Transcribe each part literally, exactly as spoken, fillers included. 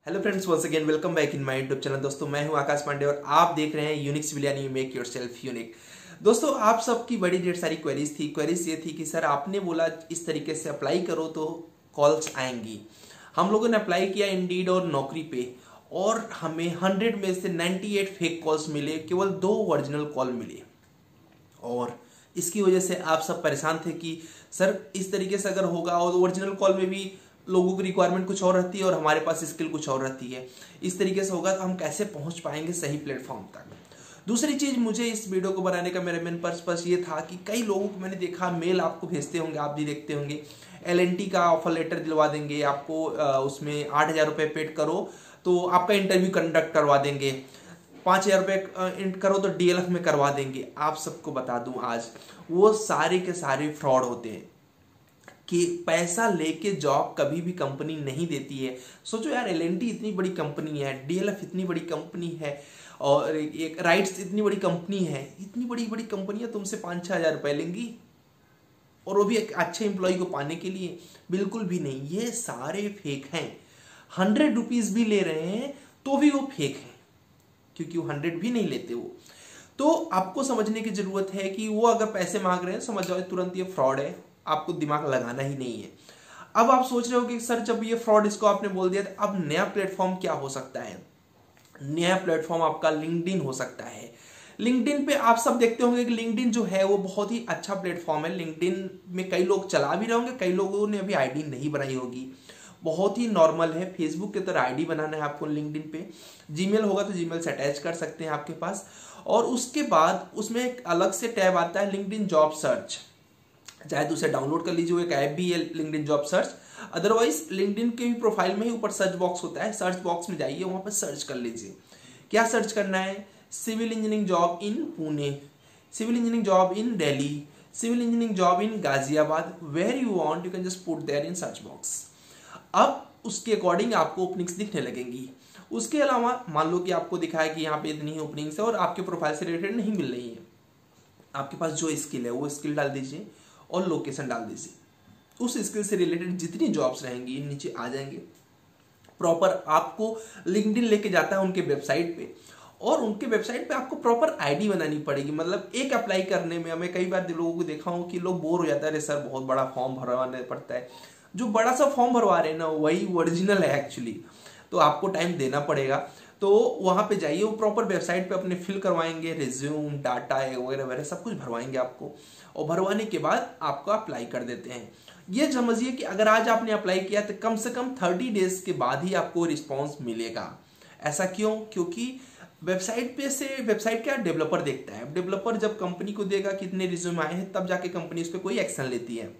Hello friends, once again welcome back in my YouTube channel. दोस्तों मैं हूं आकाश पांडे और आप देख रहे हैं यूनिक सिविल यानी मेक योरसेल्फ यूनिक। दोस्तों आप सबकी बड़ी ढेर सारी क्वेरीज थी। क्वेरीज ये थी कि सर आपने बोला इस तरीके से अप्लाई करो तो कॉल्स आएंगी। हम लोगों ने अप्लाई किया इंडीड और नौकरी पे और हमें हंड्रेड में से नाइन्टी एट फेक कॉल्स मिले, केवल दो ओरिजिनल कॉल मिले। और इसकी वजह से आप सब परेशान थे कि सर इस तरीके से अगर होगा और ओरिजिनल कॉल में भी लोगों की रिक्वायरमेंट कुछ और रहती है और हमारे पास स्किल कुछ और रहती है, इस तरीके से होगा तो हम कैसे पहुंच पाएंगे सही प्लेटफॉर्म तक। दूसरी चीज, मुझे इस वीडियो को बनाने का मेरा मेन पर्पस ये था कि कई लोगों को मैंने देखा मेल आपको भेजते होंगे, आप भी देखते होंगे, एल एन टी का ऑफर लेटर दिलवा देंगे आपको, उसमें आठ हजार रुपये पेड करो तो आपका इंटरव्यू कंडक्ट करवा देंगे, पाँच हजार रुपये करो तो डी एल एफ में करवा देंगे। आप सबको बता दूं आज वो सारे के सारे फ्रॉड होते हैं कि पैसा लेके जॉब कभी भी कंपनी नहीं देती है। सोचो यार, एल एन टी इतनी बड़ी कंपनी है, डी एल एफ इतनी बड़ी कंपनी है और एक राइट्स इतनी बड़ी कंपनी है, इतनी बड़ी बड़ी कंपनियां तुमसे पाँच छः हजार रुपये लेंगी और वो भी एक अच्छे एम्प्लॉय को पाने के लिए? बिल्कुल भी नहीं, ये सारे फेक हैं। हंड्रेड रुपीज भी ले रहे हैं तो भी वो फेक है, क्योंकि वो हंड्रेड भी नहीं लेते वो। तो आपको समझने की जरूरत है कि वो अगर पैसे मांग रहे हैं समझ जाओ तुरंत ये फ्रॉड है, आपको दिमाग लगाना ही नहीं है। अब आप सोच रहे हो कि सर जब ये फ्रॉड इसको आपने बोल दिया तो अब नया प्लेटफॉर्म क्या हो सकता है? नया प्लेटफॉर्म आपका लिंक्डइन हो सकता है। लिंक्डइन पे आप सब देखते होंगे कि लिंक्डइन जो है वो बहुत ही अच्छा प्लेटफॉर्म है। लिंक्डइन में कई लोग चला भी रहे होंगे, कई लोगों ने अभी आईडी नहीं बनाई होगी। बहुत ही नॉर्मल है, फेसबुक की तरह आईडी बनाना है आपको लिंक्डइन पे। जीमेल होगा तो जीमेल से अटैच कर सकते हैं आपके पास, और उसके बाद उसमें एक अलग से टैब आता है लिंक्डइन जॉब सर्च। चाहे तो उसे डाउनलोड कर लीजिए, एक ऐप भी है LinkedIn job search. Otherwise LinkedIn के भी प्रोफाइल में ही ऊपर सर्च बॉक्स होता है, सर्च बॉक्स में जाइए, वहां पर सर्च कर लीजिए। क्या सर्च करना है? Civil engineering job in Pune, civil engineering job in Delhi, civil engineering job in Ghaziabad, where you want you can just put there in search box. अब उसके अकॉर्डिंग आपको ओपनिंग्स दिखने लगेंगी। उसके अलावा मान लो कि आपको दिखा है कि यहाँ पे इतनी ही ओपनिंग्स है और आपके प्रोफाइल से रिलेटेड नहीं मिल रही है, आपके पास जो स्किल है वो स्किल डाल दीजिए और लोकेशन डाल दीजिए। उस स्किल से रिलेटेड जितनी जॉब्स रहेंगी नीचे आ जाएंगे। प्रॉपर आपको लिंक्डइन लेके जाता है उनके वेबसाइट पे, और उनके वेबसाइट पे आपको प्रॉपर आईडी बनानी पड़ेगी। मतलब एक अप्लाई करने में हमें कई बार लोगों को देखा हूं कि लोग बोर हो जाता है, अरे सर बहुत बड़ा फॉर्म भरवाना पड़ता है। जो बड़ा सा फॉर्म भरवा रहे हैं ना वही ओरिजिनल है एक्चुअली, तो आपको टाइम देना पड़ेगा। तो वहां पे जाइए, वो प्रॉपर वेबसाइट पे अपने फिल करवाएंगे, रिज्यूम डाटा वगैरह वगैरह सब कुछ भरवाएंगे आपको, और भरवाने के बाद आपको अप्लाई कर देते हैं। ये समझिए कि अगर आज आपने अप्लाई किया तो कम से कम थर्टी डेज के बाद ही आपको रिस्पॉन्स मिलेगा। ऐसा क्यों? क्योंकि वेबसाइट पे से वेबसाइट क्या डेवलपर देखता है, डेवलपर जब कंपनी को देगा कितने रिज्यूम आए हैं तब जाके कंपनी उस पर कोई एक्शन लेती है।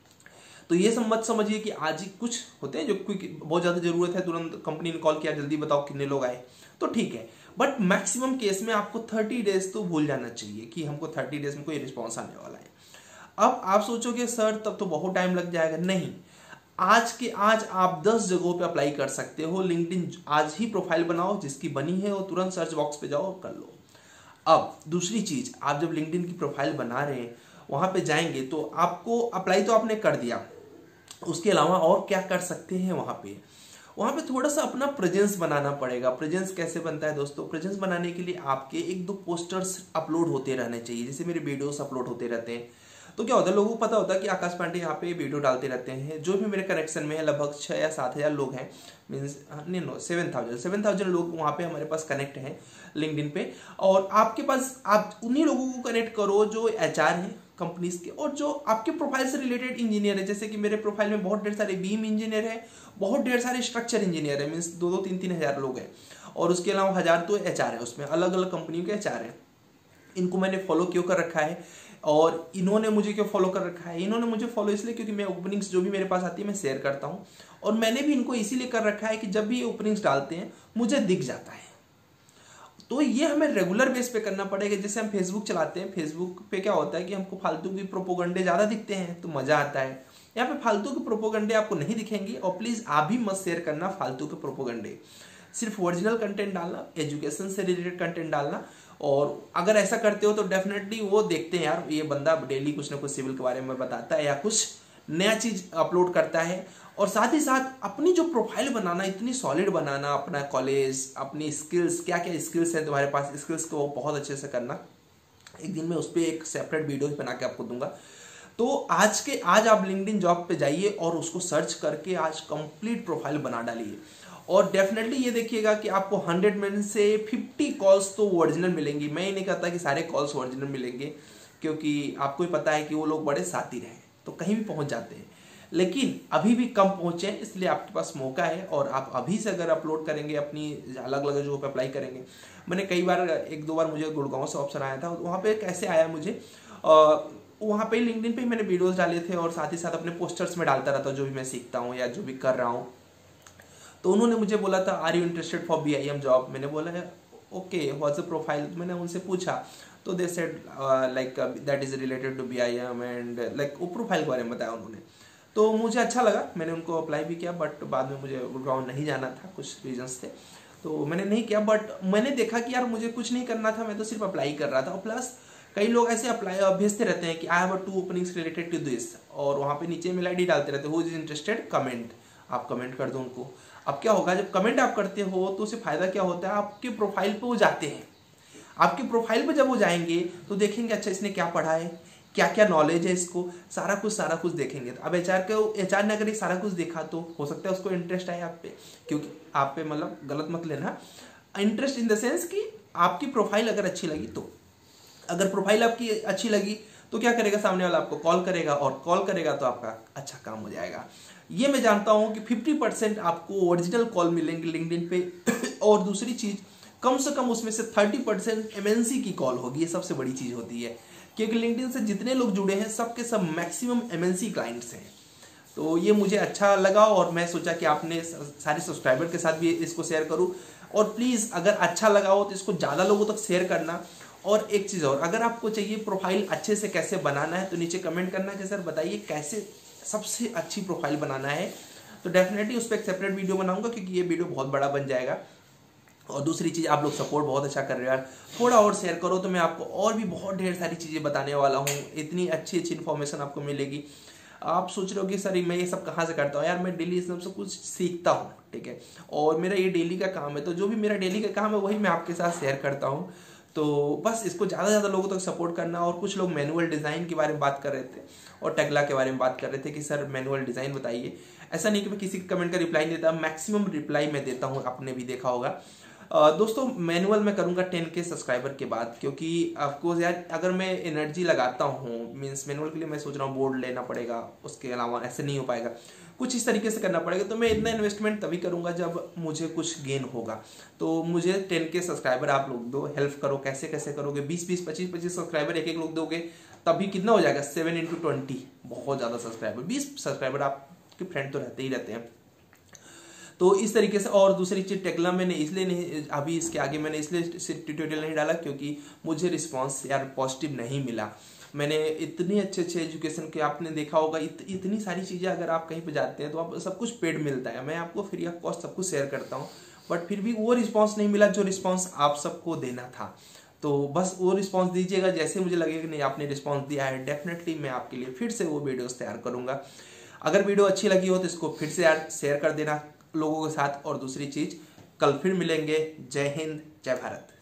तो ये सब मत समझिए कि आज ही कुछ होते हैं जो कोई बहुत ज्यादा जरूरत है, तुरंत कंपनी ने कॉल किया जल्दी बताओ कितने लोग आए, तो ठीक है। बट मैक्सिमम केस में आपको थर्टी डेज तो भूल जाना चाहिए कि हमको थर्टी डेज में कोई रिस्पॉन्स आने वाला है। अब आप सोचोगे सर तब तो बहुत टाइम लग जाएगा। नहीं, आज के आज आप दस जगहों पे अप्लाई कर सकते हो। लिंक्डइन आज ही प्रोफाइल बनाओ, जिसकी बनी है वो तुरंत सर्च बॉक्स पे जाओ और कर लो। अब दूसरी चीज, आप जब लिंक्डइन की प्रोफाइल बना रहे हैं वहां पे जाएंगे तो आपको अप्लाई तो आपने कर दिया, उसके अलावा और क्या कर सकते हैं? वहां पे वहां पे थोड़ा सा अपना प्रेजेंस बनाना पड़ेगा। प्रेजेंस कैसे बनता है दोस्तों? प्रेजेंस बनाने के लिए आपके एक दो पोस्टर्स अपलोड होते रहने चाहिए, जैसे मेरे वीडियोस अपलोड होते रहते हैं। तो क्या होता है, लोगों को पता होता है कि आकाश पांडे यहाँ पे वीडियो डालते रहते हैं। जो भी मेरे कनेक्शन में है लगभग छह या सात हजार लोग हैं, मीन्स नहीं no seven thousand seven thousand लोग वहाँ पे हमारे पास कनेक्ट हैं लिंक्डइन पे। और आपके पास आप उन्हीं लोगों को कनेक्ट करो जो एच आर हैं कंपनीज के, और जो आपके प्रोफाइल से रिलेटेड इंजीनियर है। जैसे कि मेरे प्रोफाइल में बहुत ढेर सारे बीम इंजीनियर है, बहुत ढेर सारे स्ट्रक्चर इंजीनियर है, मीन्स दो दो तीन तीन हजार लोग हैं, और उसके अलावा हजार तो एच आर है, उसमें अलग अलग कंपनियों के एच आर है। इनको मैंने फॉलो क्यों कर रखा है और इन्होंने मुझे क्यों फॉलो कर रखा है? इन्होंने मुझे फॉलो इसलिए क्योंकि मैं ओपनिंग्स जो भी मेरे पास आती है मैं शेयर करता हूँ, और मैंने भी इनको इसीलिए कर रखा है कि जब भी ये ओपनिंग्स डालते हैं मुझे दिख जाता है। तो ये हमें रेगुलर बेस पे करना पड़ेगा। जैसे हम फेसबुक चलाते हैं, फेसबुक पे क्या होता है कि हमको फालतू की प्रोपोगंडे ज्यादा दिखते हैं तो मजा आता है। यहाँ पे फालतू के प्रोपोगंडे आपको नहीं दिखेंगे, और प्लीज आप भी मत शेयर करना फालतू के प्रोपोगंडे। सिर्फ ओरिजिनल कंटेंट डालना, एजुकेशन से रिलेटेड कंटेंट डालना, और अगर ऐसा करते हो तो डेफिनेटली वो देखते हैं यार ये बंदा डेली कुछ ना कुछ सिविल के बारे में बताता है या कुछ नया चीज अपलोड करता है, और साथ ही साथ अपनी जो प्रोफाइल बनाना, इतनी सॉलिड बनाना, अपना कॉलेज, अपनी स्किल्स, क्या क्या स्किल्स हैं तुम्हारे पास, स्किल्स को बहुत अच्छे से करना। एक दिन मैं उस पर एक सेपरेट वीडियो बना के आपको दूंगा। तो आज के आज आप लिंक्डइन जॉब पे जाइए और उसको सर्च करके आज कंप्लीट प्रोफाइल बना डालिए, और डेफिनेटली ये देखिएगा कि आपको हंड्रेड में से फिफ्टी कॉल्स तो ओरिजिनल मिलेंगी। मैं ये नहीं कहता कि सारे कॉल्स ओरिजिनल मिलेंगे, क्योंकि आपको ही पता है कि वो लोग बड़े शातिर हैं तो कहीं भी पहुंच जाते हैं, लेकिन अभी भी कम पहुंचे, इसलिए आपके पास मौका है। और आप अभी से अगर अपलोड करेंगे अपनी अलग अलग जगहों पे अप्लाई करेंगे। मैंने कई बार, एक दो बार मुझे गुड़गांव से ऑप्शन आया था, वहाँ पे कैसे आया मुझे, वहाँ पे लिंक्डइन पे मैंने वीडियोस डाले थे और साथ ही साथ अपने पोस्टर्स में डालता रहता हूँ जो भी मैं सीखता हूँ या जो भी कर रहा हूँ। तो उन्होंने मुझे बोला था are you interested for B I M job. मैंने बोला है ओके व्हाट्स द प्रोफाइल। मैंने उनसे पूछा तो they said like that is related to B I M and like वो प्रोफाइल के बारे में बताया उन्होंने। तो मुझे अच्छा लगा, मैंने उनको अप्लाई भी किया, बट बाद में मुझे गुड़गांव नहीं जाना था, कुछ रीजंस थे तो मैंने नहीं किया। बट मैंने देखा कि यार मुझे कुछ नहीं करना था, मैं तो सिर्फ अप्लाई कर रहा था। और प्लस कई लोग ऐसे अप्लाई भेजते रहते हैं कि I have a two openings related to this, और वहाँ पे नीचे मेल आई डी डालते रहते हैं, हु इज इंटरेस्टेड कमेंट, आप कमेंट कर दो उनको। अब क्या होगा, जब कमेंट आप करते हो तो उससे फायदा क्या होता है, आपके प्रोफाइल पे वो जाते हैं। आपके प्रोफाइल पे जब वो जाएंगे तो देखेंगे अच्छा इसने क्या पढ़ा है, क्या क्या नॉलेज है इसको, सारा कुछ सारा कुछ देखेंगे। अब एच आर के एच आर ने अगर ये सारा कुछ देखा तो हो सकता है उसको इंटरेस्ट आए आप पे, क्योंकि आप पे मतलब गलत मत लेना, इंटरेस्ट इन द सेंस कि आपकी प्रोफाइल अगर अच्छी लगी तो। अगर प्रोफाइल आपकी अच्छी लगी तो क्या करेगा, सामने वाला आपको कॉल करेगा, और कॉल करेगा तो आपका अच्छा काम हो जाएगा। ये मैं जानता हूं कि फिफ्टी परसेंट आपको ओरिजिनल कॉल मिलेंगे लिंक्डइन पे, और दूसरी चीज कम से कम उसमें से thirty percent M N C की कॉल होगी। ये सबसे बड़ी चीज होती है, क्योंकि लिंक्डइन से जितने लोग जुड़े हैं सबके सब maximum M N C clients हैं। तो ये मुझे अच्छा लगा और मैं सोचा कि आपने सारे सब्सक्राइबर के साथ भी इसको शेयर करूं। और प्लीज अगर अच्छा लगा हो तो इसको ज्यादा लोगों तक शेयर करना। और एक चीज और, अगर आपको चाहिए प्रोफाइल अच्छे से कैसे बनाना है तो नीचे कमेंट करना कि सर बताइए कैसे सबसे अच्छी प्रोफाइल बनाना है, तो डेफिनेटली उस पर एक सेपरेट वीडियो बनाऊंगा, क्योंकि ये वीडियो बहुत बड़ा बन जाएगा। और दूसरी चीज, आप लोग सपोर्ट बहुत अच्छा कर रहे हो यार, थोड़ा और शेयर करो तो मैं आपको और भी बहुत ढेर सारी चीजें बताने वाला हूँ। इतनी अच्छी अच्छी इन्फॉर्मेशन आपको मिलेगी। आप सोच रहे हो कि सर मैं ये सब कहाँ से करता हूँ, यार मैं डेली इस सब कुछ सीखता हूँ, ठीक है, और मेरा ये डेली का काम है। तो जो भी मेरा डेली का काम है वही मैं आपके साथ शेयर करता हूँ। तो बस इसको ज़्यादा से ज़्यादा लोगों तक सपोर्ट करना। और कुछ लोग मैनुअल डिज़ाइन के बारे में बात कर रहे थे और टेक्ला के बारे में बात कर रहे थे कि सर मैनुअल डिज़ाइन बताइए। ऐसा नहीं कि मैं किसी कमेंट का रिप्लाई नहीं देता, मैक्सिमम रिप्लाई मैं देता हूँ, आपने भी देखा होगा। Uh, दोस्तों मैनुअल मैं करूंगा टेन के सब्सक्राइबर के बाद, क्योंकि ऑफकोर्स यार अगर मैं एनर्जी लगाता हूँ मीन्स मैनुअल के लिए मैं सोच रहा हूँ बोर्ड लेना पड़ेगा, उसके अलावा ऐसे नहीं हो पाएगा, कुछ इस तरीके से करना पड़ेगा। तो मैं इतना इन्वेस्टमेंट तभी करूंगा जब मुझे कुछ गेन होगा। तो मुझे टेन के सब्सक्राइबर आप लोग दो, हेल्प करो। कैसे कैसे करोगे, बीस बीस पच्चीस पच्चीस सब्सक्राइबर एक एक लोग दोगे तभी कितना हो जाएगा, सेवन इंटू ट्वेंटी, बहुत ज़्यादा सब्सक्राइबर। बीस सब्सक्राइबर आपके फ्रेंड तो रहते ही रहते हैं। तो इस तरीके से। और दूसरी चीज टेक्ला मैंने इसलिए नहीं, अभी इसके आगे मैंने इसलिए ट्यूटोरियल नहीं डाला क्योंकि मुझे रिस्पांस यार पॉजिटिव नहीं मिला। मैंने इतने अच्छे अच्छे एजुकेशन के, आपने देखा होगा इत, इतनी सारी चीज़ें अगर आप कहीं पे जाते हैं तो आप सब कुछ पेड मिलता है, मैं आपको फ्री ऑफ कॉस्ट सब कुछ शेयर करता हूँ, बट फिर भी वो रिस्पांस नहीं मिला जो रिस्पांस आप सबको देना था। तो बस वो रिस्पांस दीजिएगा, जैसे मुझे लगेगा कि नहीं आपने रिस्पांस दिया है, डेफिनेटली मैं आपके लिए फिर से वो वीडियोस तैयार करूंगा। अगर वीडियो अच्छी लगी हो तो इसको फिर से यार शेयर कर देना लोगों के साथ। और दूसरी चीज, कल फिर मिलेंगे। जय हिंद, जय भारत।